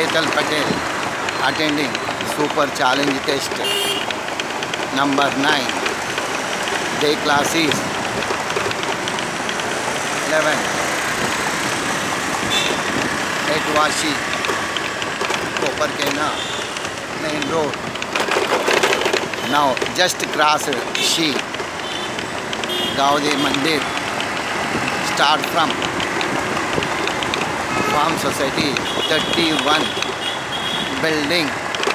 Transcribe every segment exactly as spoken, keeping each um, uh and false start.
Etal Patel attending Super Challenge Test number nine. Day class is eleven at Vashi, Koparkena main road. Now just cross Shi Gaudiya Mandir. Start from Farm Society thirty-one building.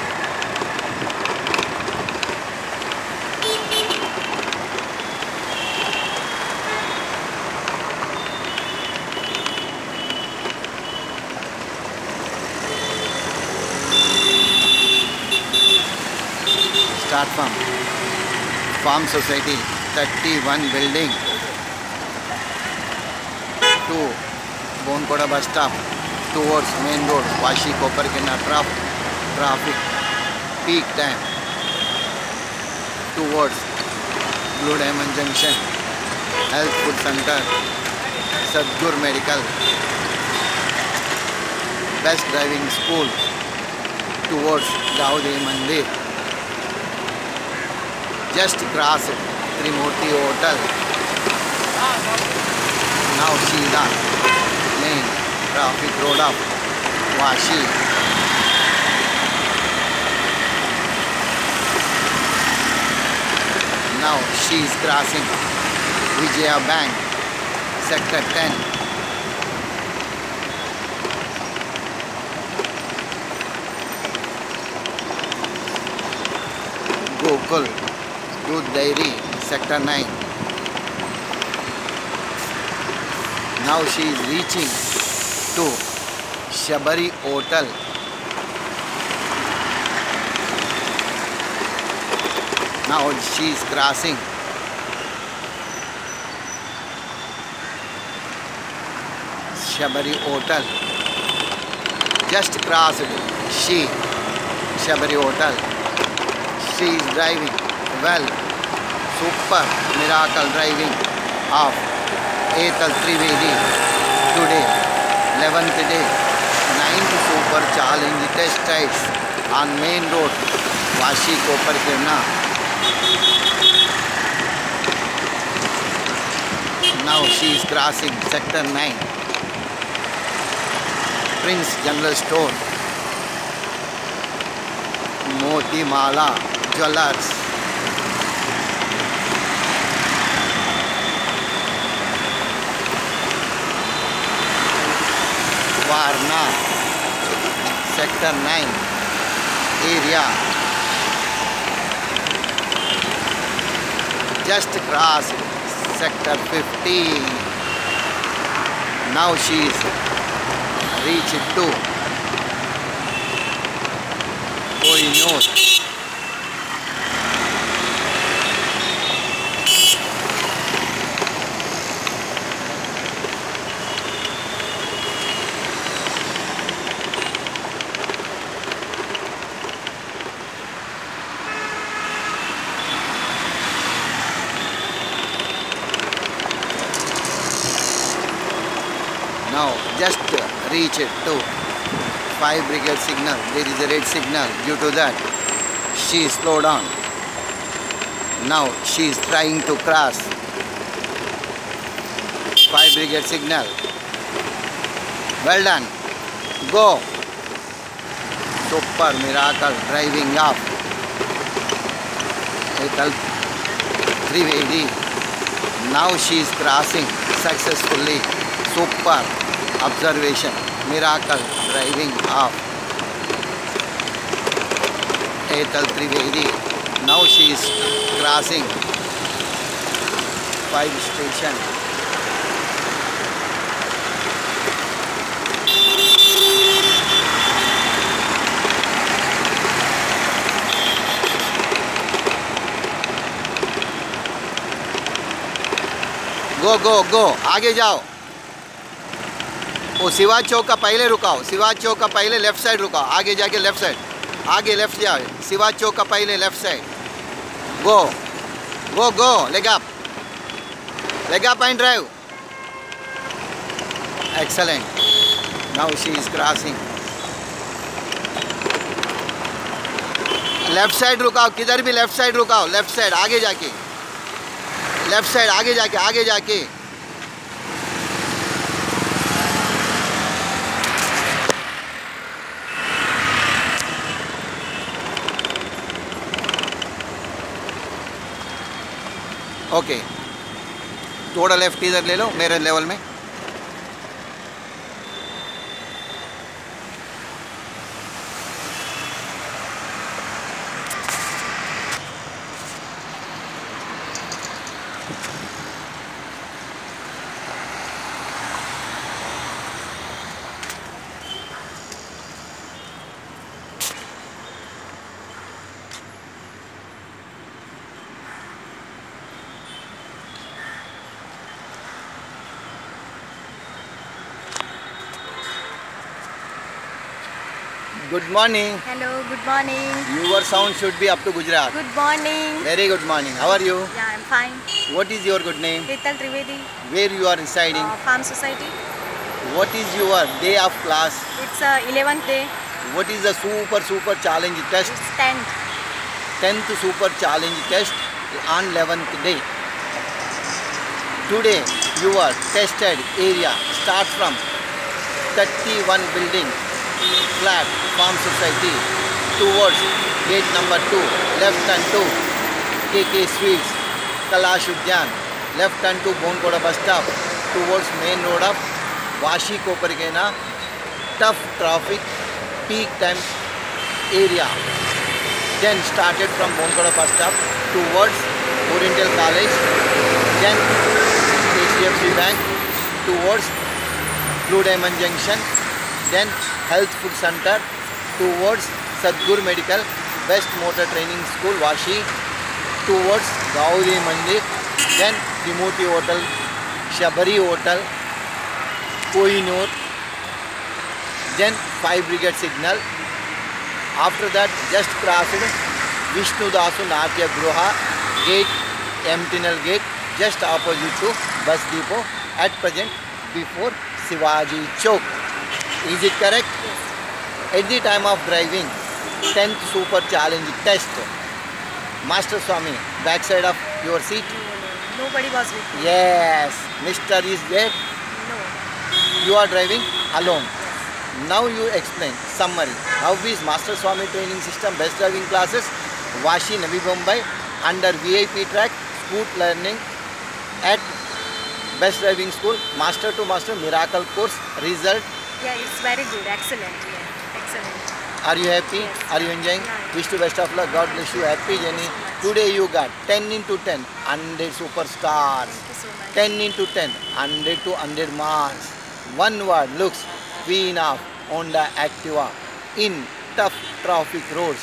Start from Farm Society thirty-one building to Bonkoda bus stop towards main road Vashi Koparkena traffic peak time towards Blue Diamond Junction Health Food Center Sadgur Medical Best Driving School towards Gaudiya Mandir. Just cross Trimurti Hotel. Now Sida Lane Traffic Road of Vashi. Now she is crossing Vijaya Bank Sector ten. Gokul Youth Dairy Sector nine. Now she is reaching to Shabari Hotel. Now she is crossing Shabari Hotel. Just crossed she Shabari Hotel. She is driving well. Super miracle driving of Etal Trivedi today, eleventh day, ninth Super Challenge Test Rides on main road Vashi Koparkena. Now she is crossing Sector nine, Prince General Store, Moti Mala Jewelers. Varna Sector nine area. Just crossed Sector fifteen. Now she is reached to Koinur. Now just reach it to five brigade signal. There is a red signal. Due to that she is slowed down. Now she is trying to cross five brigade signal. Well done. Go. Super miracle driving up Etal Trivedi. Now she is crossing successfully. Super observation, miracle driving of Etal Trivedi. Now she is crossing five station. Go go go, आगे जाओ. वो शिवाज चौक का पहले रुकाओ. शिवाज चौक का पहले left side रुकाओ. आगे जाके left side. आगे लेफ्ट जाओ. शिवाज चौक का पहले left side. Go go go. Leg up. Leg up and drive. Excellent. Now she is crossing left side रुकाओ, किधर भी लेफ्ट साइड रुकाओ, लेफ्ट साइड आगे जाके, लेफ्ट साइड आगे जाके, आगे जाके। ओके, थोड़ा लेफ्ट इधर ले लो मेरे लेवल में। Good morning. Hello, good morning. Your sound should be up to Gujarat. Good morning. Very good morning. How are you? Yeah, I'm fine. What is your good name? Rital Trivedi, Where you are residing? uh, Farm Society. What is your day of class? It's uh, eleventh day. What is the super super challenge test? It's tenth. tenth super challenge test on eleventh day. Today your tested area starts from thirty-one building flat Farm Society towards gate number two, left turn to K K Sweets, Kalash Udyan, left turn to Bonkoda bus stop towards main road of Vashi Kopargena, tough traffic, peak time area. Then started from Bonkoda bus stop towards Oriental College, then H D F C Bank towards Blue Diamond Junction, then Health Food Center towards Sadhguru Medical, Best Motor Training School, Vashi, towards Gaudi Mandir, then Timothy Hotel, Shabari Hotel, Kohinoor, then five Brigade Signal. After that, just crossed Vishnu Dasu Natya Gruha Gate, M Tunnel Gate, just opposite to Bus Depot, at present before Shivaji Chowk. Is it correct? Yes. At the time of driving, tenth super challenge test, Master Swami, backside of your seat? No, no, nobody was with me. Yes, Mister is there. No. You are driving alone. Yes. Now you explain, summary. How is Master Swami training system, best driving classes, Vashi, Navi Mumbai, under V I P track, scoot learning at best driving school, master to master miracle course, result. Yeah, it's very good. Excellent. Yeah, excellent. Are you happy? Yes. Are you enjoying? Yeah. Wish you best of luck. God bless you. Happy journey. Today you got ten into ten, one hundred superstars. Thank you so much. ten into ten, one hundred to one hundred marks. One word looks queen of Honda Activa in tough traffic roads.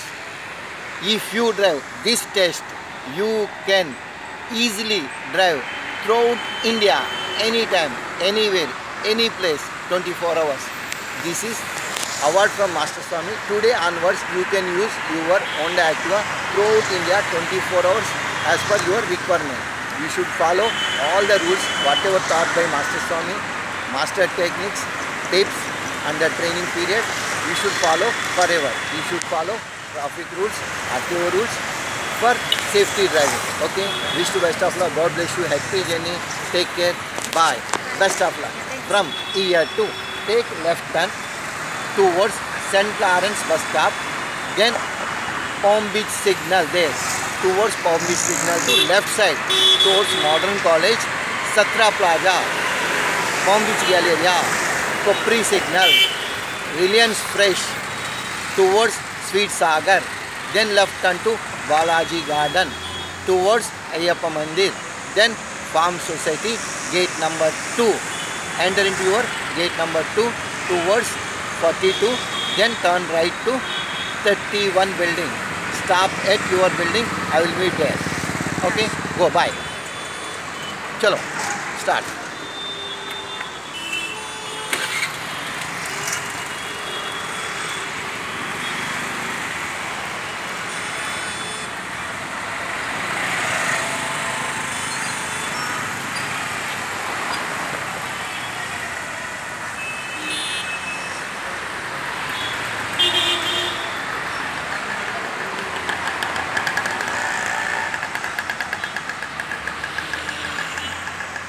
If you drive this test, you can easily drive throughout India, anytime, anywhere, any place, twenty-four hours. This is award from Master Swami. Today onwards, you can use your Honda Activa throughout India, twenty-four hours as per your requirement. You should follow all the rules, whatever taught by Master Swami, master techniques, tips, and the training period. You should follow forever. You should follow traffic rules, R T O rules for safety driving. Okay. Wish you best of luck. God bless you. Happy journey. Take care. Bye. Best of luck. From here to take left turn towards Saint Lawrence bus stop. Then Palm Beach signal there. Towards Palm Beach signal to left side towards Modern College, Satra Plaza, Palm Beach Galleria, Kopri signal, Reliance Fresh towards Sweet Sagar. Then left turn to Balaji Garden towards Ayyappa Mandir. Then Farm Society gate number two. Enter into your gate number two towards forty-two. Then turn right to thirty-one building. Stop at your building. I will meet there. Okay. Go. Bye. Chalo. Start.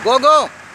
Go, go.